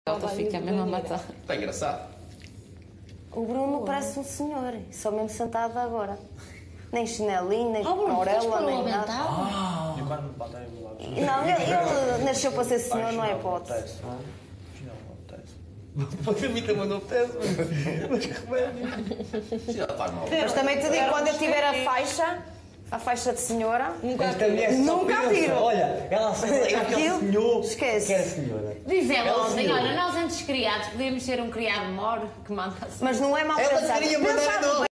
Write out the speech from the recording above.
Ela fica mesmo a matar. Está engraçado. O Bruno parece um senhor, só mesmo sentado agora. Nem chinelinho, nem orelha, nem nada. E quando batem o lado? Não, ele nasceu para ser senhor, não é hipótese. A mim também não apetece, mas que remédio. Já está mal. Mas também te digo, quando eu tiver a faixa de senhora, nunca tiro. Olha, ela sonhou que era senhora. Diz ela ontem, olha, nós antes criados podíamos ser um criado mor que manda-se. Mas não é mal Ela pensar. queria mandar Pensa- em nós.